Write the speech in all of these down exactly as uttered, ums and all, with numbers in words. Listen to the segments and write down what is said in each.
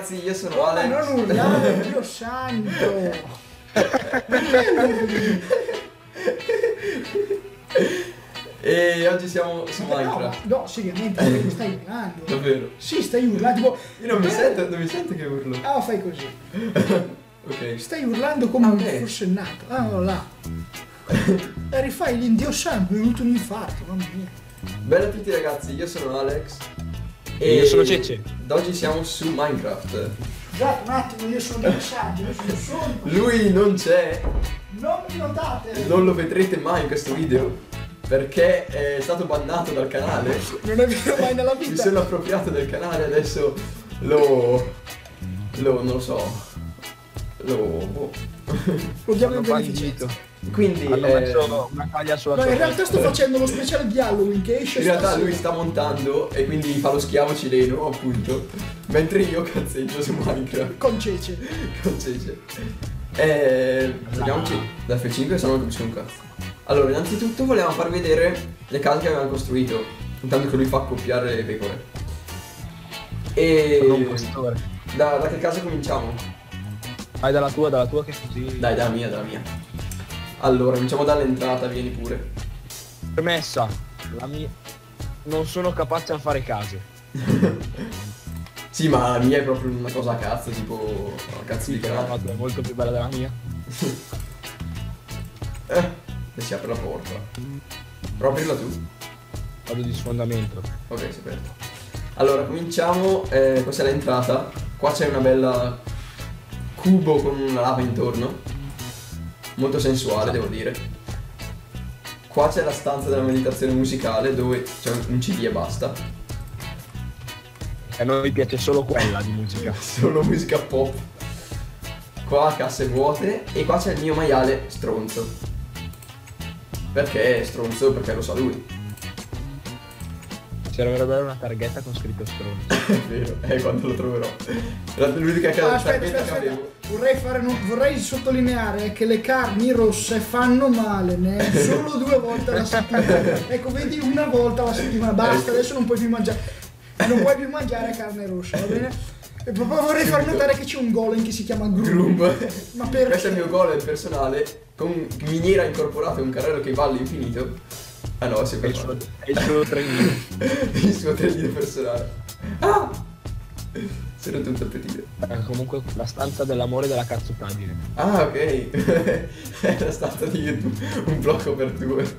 ragazzi, io sono Oh, Alex. ma non urlare, Dio santo! Perché urli? E oggi siamo su No, Minecraft. no, seriamente, perché stai urlando? Davvero? Sì, stai urlando, tipo... Io non mi sento, non mi sento che urlo. Ah, fai così. Ok. Stai urlando come Ah, un ok. forsennato. Ah, no, là. E rifai l'indio santo, mi è venuto un infarto, mamma mia. Bella a tutti ragazzi, io sono Alex. E io sono Cece. Ed oggi siamo su Minecraft. Scusate un attimo, io sono dei messaggi, io sono solo. Lui non c'è, Non mi notate! non lo vedrete mai in questo video. Perché è stato bannato dal canale. Non è vero mai nella Mi vita. sono appropriato del canale, adesso lo... lo... non lo so. Lo... boh. Lo diamo in Hanno beneficenza. bandito. Quindi Hanno eh, messo una taglia sulla No, sua in realtà testa. sto facendo lo speciale di Halloween che esce in realtà stasera. lui sta montando e quindi fa lo schiavo cileno, appunto. Mentre io cazzeggio su Minecraft Con Cece. con Cece. E... vediamoci da F cinque se no non capisco un cazzo. Allora, innanzitutto volevamo far vedere le case che avevamo costruito. Intanto che lui fa accoppiare le pecore. E... Sono un pastore. Da, da che casa cominciamo? Vai dalla tua, dalla tua che così. Dai, dalla mia, dalla mia. Allora, cominciamo dall'entrata, vieni pure. Premessa, la mia. Non sono capace a fare case. Sì, ma la mia è proprio una cosa a cazzo, tipo... a cazzo di Però canale. è molto più bella della mia. Eh, e si apre la porta. Però aprirla tu? Vado di sfondamento. Ok, si è aperto. Allora, cominciamo. Eh, questa è l'entrata. Qua c'è una bella cubo con una lava intorno. Molto sensuale, devo dire. Qua c'è la stanza della meditazione musicale dove c'è un C D e basta. E a noi piace solo quella di musica. Solo musica pop. Qua casse vuote e qua c'è il mio maiale stronzo. Perché è stronzo? Perché lo sa lui. Ci dovrebbe avere una targhetta con scritto stronzo. È vero, è quando lo troverò. È l'unica che Ah, ha aspetta, aspetta, che aspetta. avevo. Vorrei, fare, non- vorrei sottolineare che le carni rosse fanno male, ne? Solo due volte alla settimana. Ecco, vedi, una volta alla settimana, basta, Ecco. adesso non puoi più mangiare. Non puoi più mangiare carne rossa, va bene? E proprio vorrei far notare che c'è un golem che si chiama Groom. Groom. Ma perché? Questo è il mio golem personale con miniera incorporata e un carrello che va all'infinito. Ah no, si è È il suo, fermato. è il suo trenino. Il suo trenino personale. Ah! Si è rotto un tappettino. Eh, Comunque la stanza dell'amore e della cazzottaggine. Ah, ok. È la stanza di un blocco per due.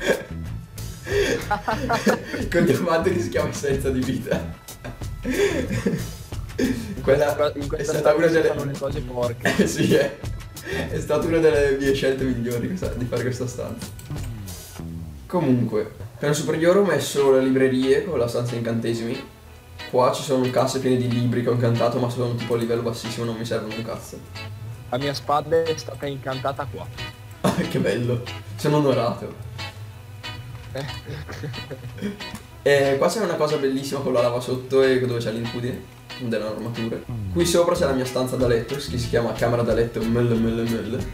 Con diamante che si chiama essenza di vita. Quella In è questa stata una stanza si fanno delle... le cose porche. Eh sì, è. È stata una delle mie scelte migliori questa- di fare questa stanza. Comunque, piano superiore ho messo le librerie con la stanza incantesimi. Qua ci sono casse piene di libri che ho incantato, ma sono tipo a livello bassissimo, non mi servono un cazzo. La mia spada è stata incantata qua. Ah, che bello, sono onorato. E qua c'è una cosa bellissima con la lava sotto e dove c'è l'incudine delle armature. Qui sopra c'è la mia stanza da letto, che si chiama camera da letto ml ml ml.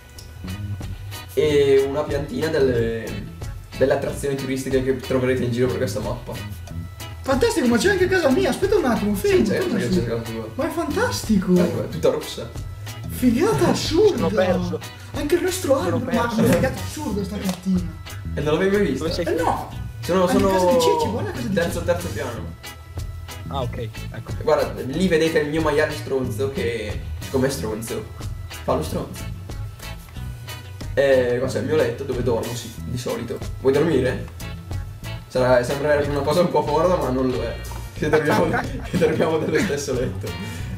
E una piantina delle, delle attrazioni turistiche che troverete in giro per questa mappa. Fantastico, ma c'è anche a casa mia, aspetta un attimo, fermo. Sì, certo cosa che su? c'è casa tua. Ma è fantastico! Ecco, è tutta rossa. Figata assurda! Sono perso. Anche il nostro Sono albero, ma perso. è figata assurda sta cartina. E non l'avevi mai vista? Dove sei? Eh no! Sono, Anche sono casa di Cicci, guarda casa di terzo, terzo piano. Ah, ok, ecco. Guarda, lì vedete il mio maiale stronzo che, siccome è stronzo, fa lo stronzo. E qua c'è il mio letto dove dormo, sì, di solito. Vuoi dormire? Sarà, sembra una cosa un po' forte, ma non lo è. Che dormiamo, che dormiamo nello stesso letto.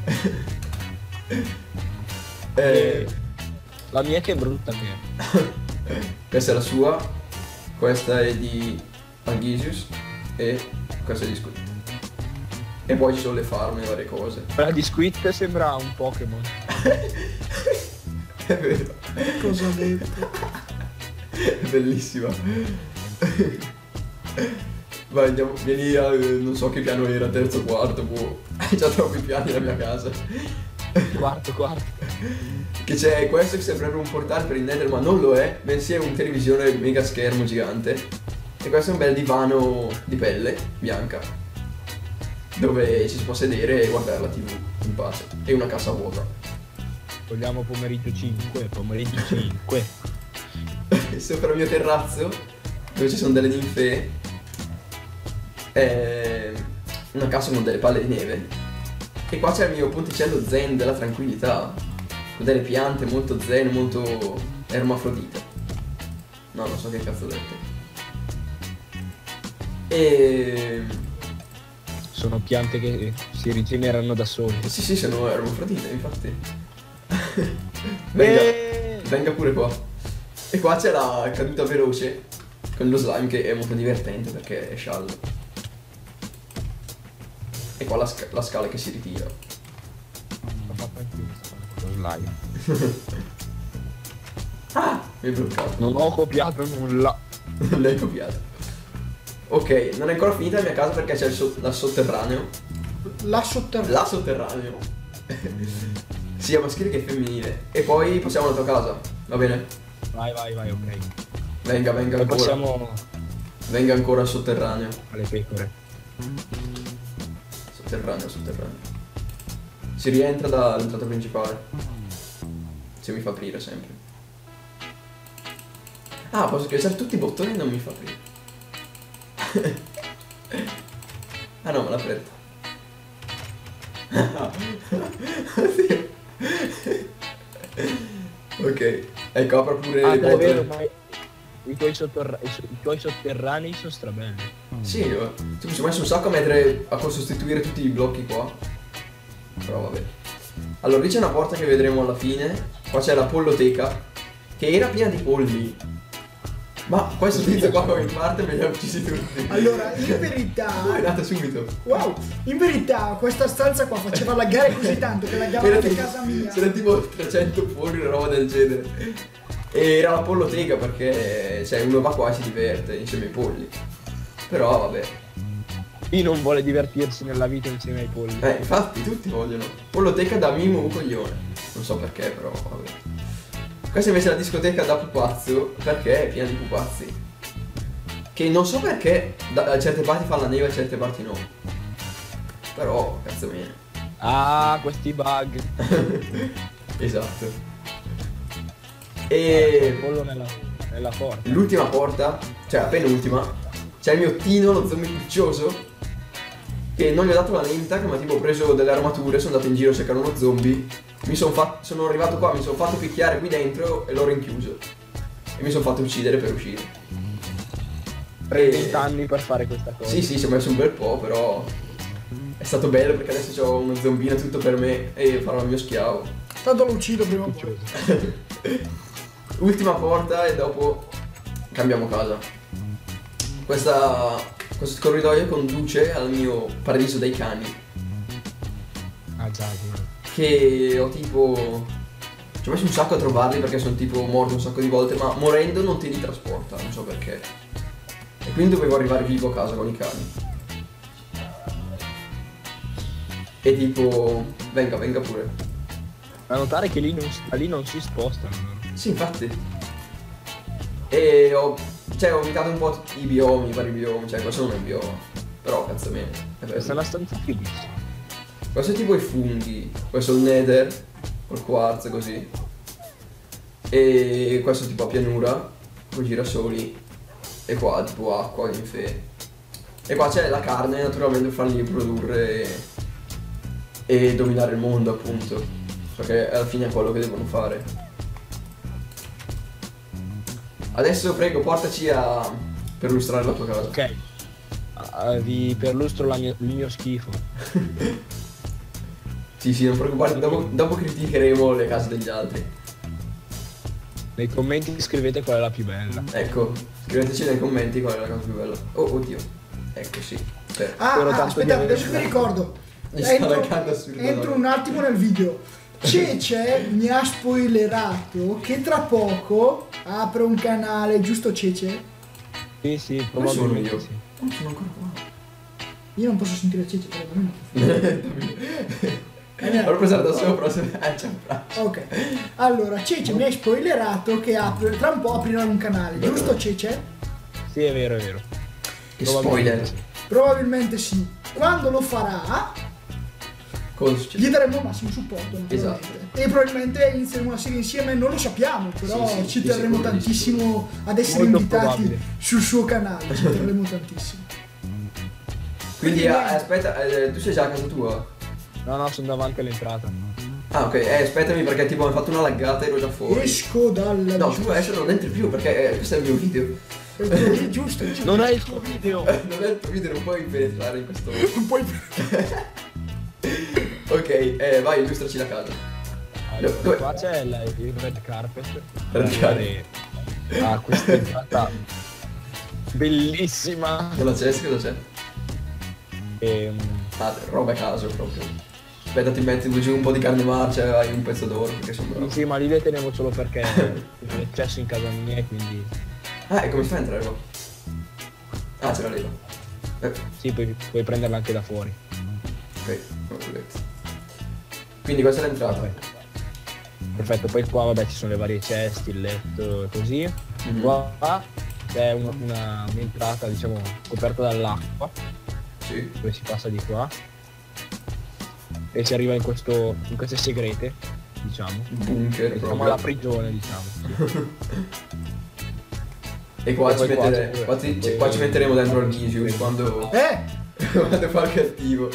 E, La mia che è brutta che è. questa è la sua, questa è di Algisius e questa è di Squid. E poi ci sono le farm e varie cose. Quella di Squid sembra un Pokémon. È vero. Cosa ha detto? È bellissima. Vai, andiamo, vieni a, non so che piano era, terzo, quarto, boh. Hai già troppi piani la mia casa. Quarto, quarto. Che c'è questo che sembrerebbe un portale per il Nether, ma non lo è, bensì è un televisore mega schermo gigante. E questo è un bel divano di pelle bianca, dove ci si può sedere e guardare la tivù. in pace. E una casa vuota. Vogliamo pomeriggio cinque, pomeriggio cinque. Sopra il mio terrazzo, dove ci sono delle ninfee, è una casa con delle palle di neve. E qua c'è il mio ponticello zen della tranquillità, con delle piante molto zen, molto ermafrodite. No, non so che cazzo ho detto. E... Sono piante che si rigenerano da sole. Sì, sì, sono ermafrodite, infatti. venga, Eh. venga pure qua. E qua c'è la caduta veloce con lo slime che è molto divertente perché è sciallo. E qua la, sca- la scala che si ritira. L'ho fatto anche io, lo slime. Ah, mi è bloccato. Non ho copiato nulla. Non l'hai copiato. Ok, non è ancora finita la mia casa perché c'è il so- la sotterraneo. La sotterranea. La sotterraneo. Sia maschile che femminile. E poi passiamo alla tua casa, va bene? Vai, vai, vai, ok. Venga, venga Poi ancora. passiamo Venga ancora al sotterraneo. alle pecore. Sotterraneo, sotterraneo. Si rientra dall'entrata principale. Se mi fa aprire sempre. Ah, posso schiacciare tutti i bottoni e non mi fa aprire. Ah no, me l'ha aperto. Oddio. Ok, ecco, apro pure Ah, le è vero, botole. ma i tuoi, sotterra- i, so- i tuoi sotterranei sono strabelli. Sì, io tipo, ci ho messo un sacco a mettere a sostituire tutti i blocchi qua. Però vabbè. Allora, lì c'è una porta che vedremo alla fine. Qua c'è la polloteca, che era piena di polli. Ma questo tizio qua come in parte me li ha uccisi tutti. Allora, in verità... È nata subito. Wow, in verità questa stanza qua faceva laggare così tanto che laggava Era anche tipo- casa mia. C'era tipo trecento polli, una roba del genere. E era la polloteca perché cioè uno va qua e si diverte insieme ai polli. Però vabbè. Chi non vuole divertirsi nella vita insieme ai polli? Eh, infatti tutti vogliono. Polloteca da mimo un coglione. Non so perché, però vabbè. Questa invece è la discoteca da pupazzo, perché è piena di pupazzi. Che non so perché da, da certe parti fa la neve e a certe parti no. Però, cazzo bene. Ah, questi bug. Esatto. Eh, E il pollo nella, nella porta. l'ultima porta, cioè la penultima, c'è il mio Tino, lo zombie puccioso, che non gli ho dato la name tag, ma tipo ho preso delle armature, sono andato in giro a cercare uno zombie. Mi sono fatto, sono arrivato qua, mi sono fatto picchiare qui dentro e l'ho rinchiuso. E mi sono fatto uccidere per uscire. trenta anni per fare questa cosa. Sì, sì, ci ho messo un bel po', però è stato bello perché adesso ho uno zombino tutto per me e farò il mio schiavo. Tanto lo uccido prima o poi. Ultima porta e dopo cambiamo casa. Questa, questo corridoio conduce al mio paradiso dei cani, Ah già, sì. che ho tipo... ci ho messo un sacco a trovarli perché sono tipo morto un sacco di volte, ma morendo non ti ritrasporta, non so perché. E quindi dovevo arrivare vivo a casa con i cani. E tipo... venga, venga pure. Da notare che lì non, si- lì non si spostano. Sì, infatti. E ho... cioè ho evitato un po' i biomi, i vari biomi, cioè questo non è un bioma. Però cazzo bene. È Questa è bello. una stanza fighissima. Questo è tipo i funghi. Questo è il nether, col quarzo così. E questo tipo a pianura, con i girasoli. E qua tipo acqua, ninfee. E qua c'è la carne, naturalmente per farli produrre e, e dominare il mondo appunto. Perché alla fine è quello che devono fare. Adesso prego portaci a... per illustrare la tua casa. Ok. Ah, vi perlustro la mia- il mio schifo. Sì, sì, non preoccuparti, dopo, dopo criticheremo le case degli altri. Nei commenti scrivete qual è la più bella. Ecco, scriveteci nei commenti qual è la cosa più bella. Oh, oddio. Ecco, sì. Cioè, Ah, Spero ah, tanto di aspettate, avere- adesso mi ricordo. Mi sta Entro, laggando assurdo. entro un attimo nel video. Cece mi ha spoilerato che tra poco apre un canale, giusto Cece? Sì, sì, Come sono probabilmente io? sì. Non sono ancora qua. Io non posso sentire Cece, però non L'ho presa da sopra, se eh, c'è un braccio. Ok, allora Cece mi ha spoilerato che apre, tra un po' aprirà un canale, giusto Cece? Sì, è vero, è vero. Che Probabilmente spoiler. sì. Probabilmente sì. Quando lo farà, Cosa succede? Gli daremo il massimo supporto, naturalmente. Esatto. E probabilmente inizieremo una serie insieme, non lo sappiamo, però Sì, sì, ci di terremo sicuro, di tantissimo ad essere Molto invitati probabile. sul suo canale, ci terremo tantissimo. Quindi Quindi, eh, niente. aspetta, eh, tu sei già a casa tua? No, no, sono davanti all'entrata. Ah ok, eh, aspettami perché tipo ho fatto una laggata e ero già fuori. Esco dalla No, tu adesso non entri più perché eh, questo è il mio video. Eh, giusto, giusto. Non è il tuo video! Non è il tuo video, non puoi penetrare in questo. Non puoi Ok, eh, vai, illustraci la casa. Allora, Dove- qua c'è la- il red carpet per Red arrivare a questa entrata bellissima. Cosa c'è? Sì, cosa c'è? E, Ah, roba a caso proprio. Aspetta, ti metti giù un po' di carne marcia, hai un pezzo d'oro perché sono bravo. sì, ma lì le tenevo solo perché c'è l'accesso in casa mia e quindi Ah, e come si fa a entrare qua? Ah, c'è la leva. Eh, sì, puoi, puoi prenderla anche da fuori. ok, non ho detto. Quindi questa è l'entrata. Perfetto, poi qua vabbè ci sono le varie ceste, il letto e così. Mhm. Qua c'è una- una- un'entrata diciamo coperta dall'acqua, Sì. dove si passa di qua e si arriva in questo in queste segrete, diciamo. Bunker Diciamo proprio. la prigione, diciamo. Sì. E qua, E ci, poi qua mettere- c'è- qua ci- qua ci metteremo dentro il Nisius quando, Eh! quando fa il cattivo.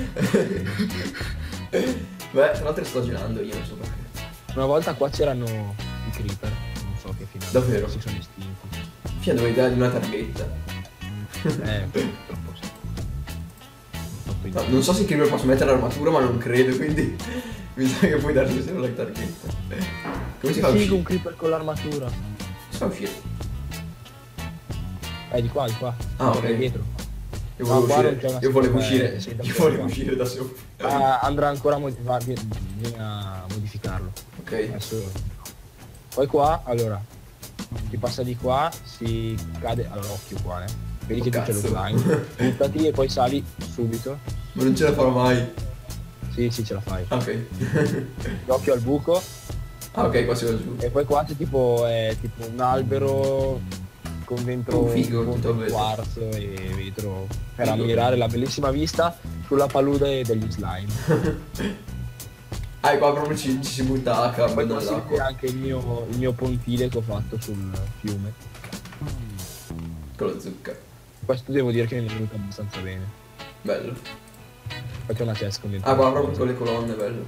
Beh, tra l'altro sto girando io, non so perché. Una volta qua c'erano i creeper, non so che fine. Davvero? Si sono estinti. Fia, dovevi dargli una targhetta. Eh, purtroppo sì. Purtroppo No, sì. non so se i creeper posso mettere l'armatura, ma non credo, quindi mi sa che puoi dargli solo la targhetta. Come si fa a Figo, uscire? un creeper con l'armatura. Come si fa a uscire? Eh, di qua, di qua. Ah, ok. È dietro. Io No, volevo qua non uscire, c'è una io volevo seconda- uscire, eh, sì, da io fuori volevo qua. uscire da sopra. Ah, andrà ancora a modificarlo, bisogna modificarlo. Ok, Adesso. Poi qua, allora, si passa di qua, si cade all'occhio qua, eh. Vedi Oh, che tu c'è lo cazzo. slime. Buttati e poi sali subito. ma non ce la farò mai. Sì, sì, ce la fai. Ah, ok. L'occhio al buco. Ah, ok, qua si va giù. E poi qua c'è tipo, è tipo un albero con dentro Oh, figo, un tutto ponte di vetro. quarzo e vetro per Figo. ammirare la bellissima vista sulla palude degli slime. Ah, e qua proprio ci, ci si butta a cambio Poi qua si vede nell'acqua. anche il mio, il mio pontile che ho fatto sul fiume. Con la zucca. Questo devo dire che mi è venuto abbastanza bene. Bello. Poi c'è una chest con dentro. Ah, qua proprio con le colonne, bello.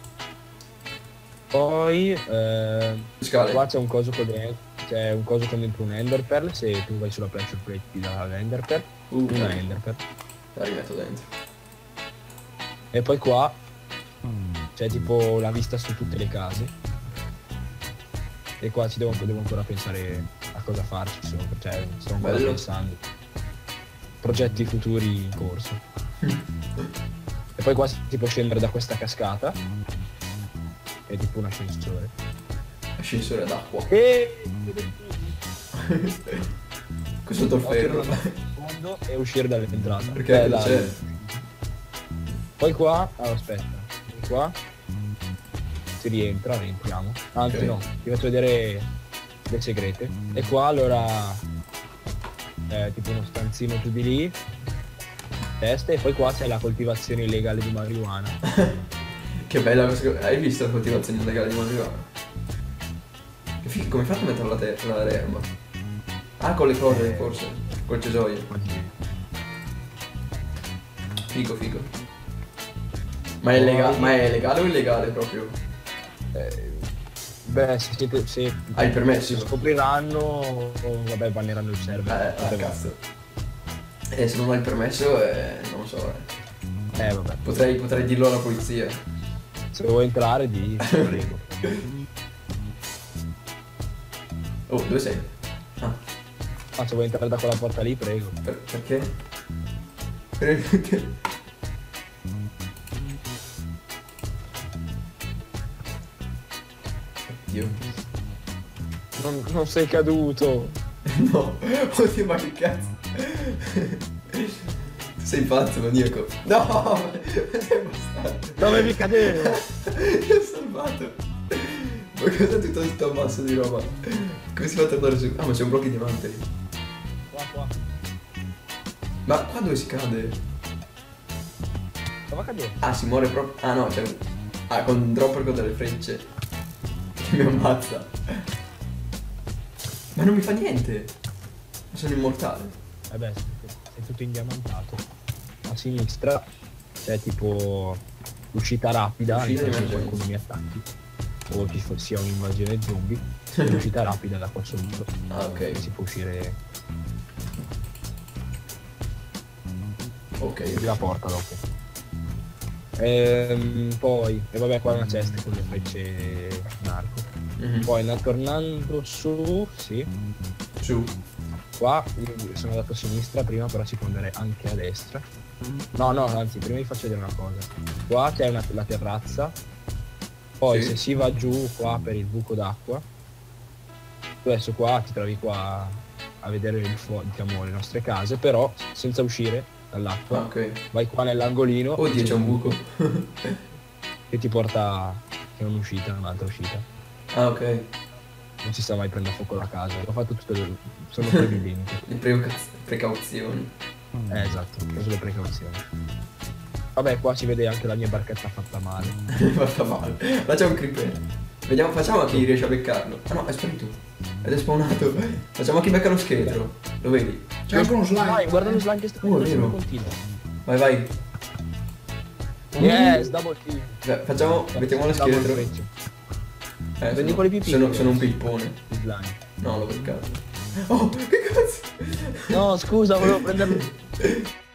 Poi eh, Scale. qua c'è un coso con dentro. C'è un coso con dentro un ender pearl. Se tu vai sulla pressure plate ti dà l'ender pearl. Uh, Una ender pearl. la rimetto dentro. E poi qua c'è tipo la vista su tutte le case. E qua ci devo, devo ancora pensare a cosa farci sopra, cioè sto ancora Bello. pensando. Progetti futuri in corso. E poi qua si può scendere da questa cascata. È tipo un ascensore. Ascensore d'acqua. E Qui sotto il ferro. fondo e uscire dall'entrata. Perché Eh, cosa da- c'è? Poi qua, ah, aspetta, qua si rientra, rientriamo. Anzi Ok. no, ti faccio vedere le segrete. E qua allora è tipo uno stanzino giù di lì, testa, e poi qua c'è la coltivazione illegale di marijuana. Che bella questa. Hai visto la coltivazione illegale di marijuana? Che figo, come hai fatto a mettere la, te- la erba? Ah, con le corde forse. Col cesoio. Figo, figo. Ma è, lega- ma è legale o illegale proprio? Eh, beh, se, siete, se Hai il permesso? se scopriranno, o, vabbè, banneranno il server. Eh, ah, cazzo. E se non hai il permesso, eh, non lo so. Eh. Eh vabbè, Potrei, potrei dirlo alla polizia. se vuoi entrare di prego. Oh, dove sei? Ah, Ma se vuoi entrare da quella porta lì, prego. per- perché? Perché? Dio. Non, non sei caduto. No, oddio, ma che cazzo? Tu sei pazzo, maniaco. No, ma sei bastardo. Dovevi cadere. Ti ho salvato. Ma cos'è tutto questo ammasso di roba? Come si fa a tornare su? Ah, ma c'è un blocco di diamante lì. Qua, qua. Ma qua dove si cade? Stava cadendo. Ah, si muore proprio. Ah no, c'è. Ah, con un dropper con delle frecce. Che mi ammazza. Ma non mi fa niente. Sono immortale. Vabbè, sei tutto indiamantato. A sinistra c'è tipo l'uscita rapida, L'uscita nel di caso che emergenza. qualcuno mi attacchi. O ci fo- sia un'invasione zombie. L'uscita rapida da qua sotto. Ah, ok. Si può uscire Ok. la porta dopo. Ehm, poi, e vabbè qua è una cesta con le frecce narco. Mhm. Poi na- tornando su, sì, Su. qua io sono andato a sinistra prima, però si può andare anche a destra. No, no, anzi, prima vi faccio vedere una cosa. Qua c'è una- la terrazza, poi Sì. se si va giù qua per il buco d'acqua, tu adesso qua ti trovi qua a vedere il fu- diciamo, le nostre case, però senza uscire Ah, dall'acqua. ok. Vai qua nell'angolino. Oddio, c'è un buco. che ti porta, che è un'uscita, un'altra uscita. Ah, ok. Non si sa mai prendere a fuoco la casa. Ho fatto tutte le. Sono previdenti. Le preca- precauzioni. Eh esatto, ho preso le precauzioni. Vabbè, qua si vede anche la mia barchetta fatta male. Mi è fatta male. Là c'è un creeper. Vediamo, facciamo a chi riesce a beccarlo. Ah no, è sparito. Ed è spawnato. Facciamo a chi becca lo scheletro. Lo vedi? C'è anche uno slime. Vai, guarda lo slime che sta Oh, facendo vero. continua. Vai, vai. Yes, double kill. Beh, facciamo, mettiamo lo Double scheletro. frecce. Eh, Prendi sono, quelli più sono, piccoli. sono un pippone. Slime. No, l'ho beccato. Oh, che cazzo? No, scusa, volevo prenderlo.